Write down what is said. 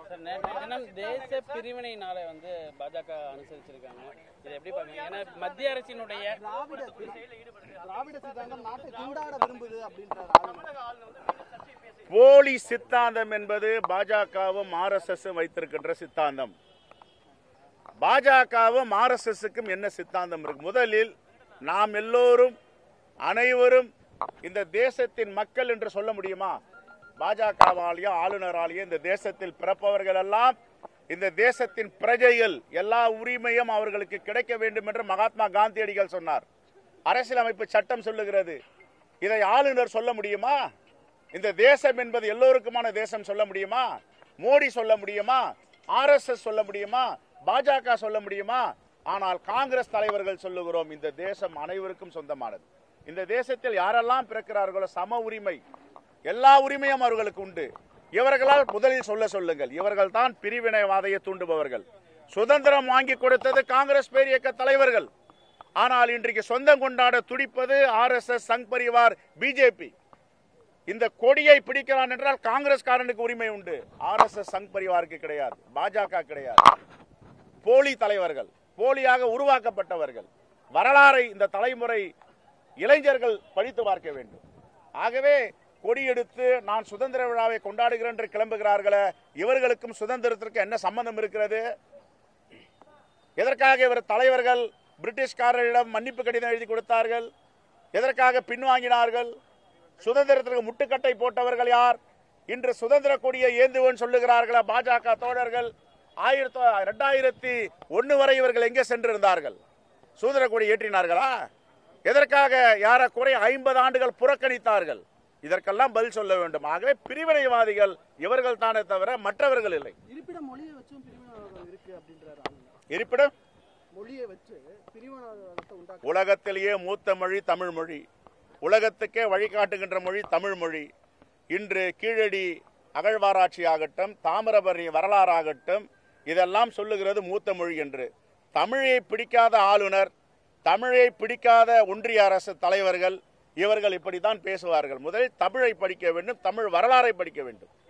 தேச பிரிவினை நாளை வந்து பாஜக அனுசரிச்சிருக்காங்க. இதை எப்படி பாருங்க? ஏன்னா மத்திய அரசினுடைய திராவிட சித்தாந்தம் நாட்டை தூண்டாட விரும்புது அப்படின்றார். போலி சித்தாந்தம் என்பது பாஜகவும் RSS வைத்திருக்கின்ற சித்தாந்தம். பாஜகவும் RSSக்கும் என்ன சித்தாந்தம் இருக்கு? முதலில் நாம் எல்லோரும் அனைவரும் இந்த தேசத்தின் மக்கள் என்று சொல்ல முடியுமா? பாஜகவாலேயோ ஆளுநராலேயோ இந்த தேசத்தில் பிறப்பவர்கள் எல்லாம் இந்த தேசத்தின் பிரஜைகள், எல்லா உரிமையும் அவர்களுக்கு கிடைக்க வேண்டும் என்று மகாத்மா காந்தியடிகள் சொன்னார். அரசியலமைப்பு சட்டம் சொல்லுகிறது. இதை ஆளுநர் சொல்ல முடியுமா? இந்த தேசம் என்பது எல்லோருக்குமான தேசம் சொல்ல முடியுமா? மோடி சொல்ல முடியுமா? RSS சொல்ல முடியுமா? பாஜக சொல்ல முடியுமா? ஆனால் காங்கிரஸ் தலைவர்கள் சொல்லுகிறோம், இந்த தேசம் அனைவருக்கும் சொந்தமானது. இந்த தேசத்தில் யாரெல்லாம் பிறக்கிறார்களோ சம உரிமை, எல்லா உரிமையும் அவர்களுக்கு உண்டு. இவர்களால் முதலில் சொல்லுங்கள், இவர்கள் தான் பிரிவினைவாதையை தூண்டுபவர்கள். சுதந்திரம் வாங்கி கொடுத்தது காங்கிரஸ் பேரியக்க தலைவர்கள். ஆனால் இன்றைக்கு சொந்தம் கொண்டாட துடிப்பது RSS, சங் பரிவார், பிஜேபி. இந்த கொடியை பிடிக்கிறான் என்றால் காங்கிரஸ்காரனுக்கு உரிமை உண்டு, RSS, சங் பரிவாருக்கு கிடையாது, பாஜக கிடையாது. போலி தலைவர்கள், போலியாக உருவாக்கப்பட்டவர்கள். வரலாறை இந்த தலைமுறை இளைஞர்கள் படித்து பார்க்க வேண்டும். ஆகவே கொடியெடுத்து நான் சுதந்திர விழாவை கொண்டாடுகிறேன் என்று கிளம்புகிறார்களே, இவர்களுக்கும் சுதந்திரத்திற்கு என்ன சம்பந்தம் இருக்கிறது? எதற்காக இவர் தலைவர்கள் பிரிட்டிஷ்காரரிடம் மன்னிப்பு கடிதம் எழுதி கொடுத்தார்கள்? எதற்காக பின்வாங்கினார்கள்? சுதந்திரத்திற்கு முட்டுக்கட்டை போட்டவர்கள் யார்? இன்று சுதந்திர கொடியை ஏந்துவன் சொல்லுகிறார்களா பாஜக தோழர்கள்? 2001 வரை இவர்கள் எங்கே சென்றிருந்தார்கள்? சுதந்திர கொடி ஏற்றினார்களா? எதற்காக யாரக்குறை 50 ஆண்டுகள் புறக்கணித்தார்கள்? இதற்கெல்லாம் பதில் சொல்ல வேண்டும். ஆகவே பிரிவினைவாதிகள் இவர்கள் தானே தவிர மற்றவர்கள் இல்லை. இருப்பிடம் மொழியை வச்சும் பிரிவினைவாதம் இருக்கு அப்படின்றார். இருப்பிடம் மொழியை வச்சு பிரிவினைவாதத்தை உண்டாக்க உலகத்திலேயே மூத்த மொழி தமிழ் மொழி, உலகத்துக்கே வழிகாட்டுகின்ற மொழி தமிழ் மொழி. இன்று கீழடி அகழ்வாராய்ச்சி ஆகட்டும், தாமிரபரணி வரலாறாகட்டும், இதெல்லாம் சொல்லுகிறது மூத்த மொழி என்று. தமிழை பிடிக்காத ஆளுநர், தமிழை பிடிக்காத ஒன்றிய அரசு தலைவர்கள், இவர்கள் இப்படித்தான் பேசுவார்கள். முதலில் தமிழை படிக்க வேண்டும், தமிழ் வரலாறை படிக்க வேண்டும்.